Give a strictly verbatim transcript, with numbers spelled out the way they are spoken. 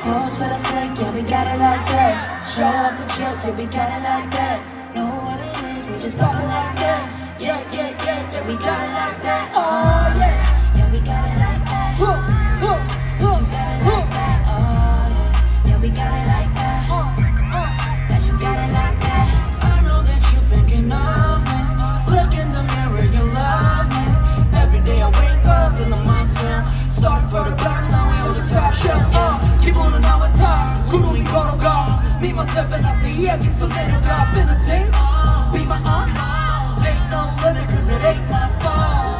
Pose for the flick, yeah, we got it like that. Show off the drip, yeah, we got it like that. Know what it is, we just pop it like that. Yeah, yeah, yeah, yeah, we got it like that. Oh yeah, yeah, we got it like that. Huh, huh, huh, you got it like that. Oh yeah, yeah, we got it like that. That you got it like that. I know that you're thinking of me. Look in the mirror, you love me. Every day I wake up feeling myself. Start for the burn, now we on the top shelf. Uh, 기분은 나와 타, 구름이 걸어가. Me myself and I say yeah, 계속 내려가. Been a thing, be my own. Ain't no limit, cause it ain't my fault.